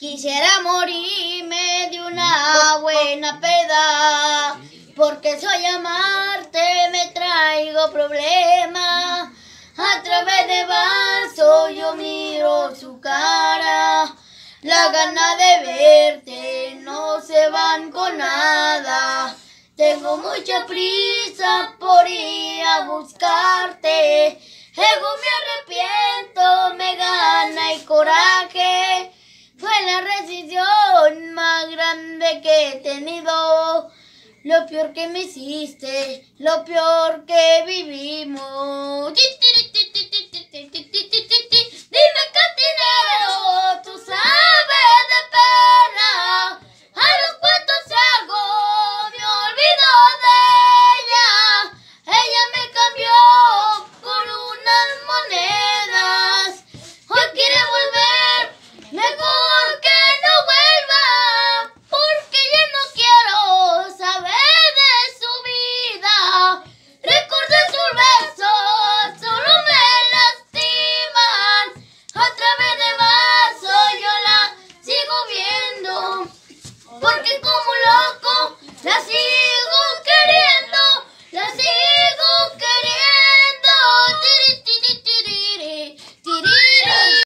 Quisiera morirme de una buena peda, porque soy amarte me traigo problemas. A través de vaso yo miro su cara, la gana de verte no se van con nada. Tengo mucha prisa por ir a buscarte, luego me arrepiento, me gana el coraje. Fue la decisión más grande que he tenido, lo peor que me hiciste, lo peor que vivimos.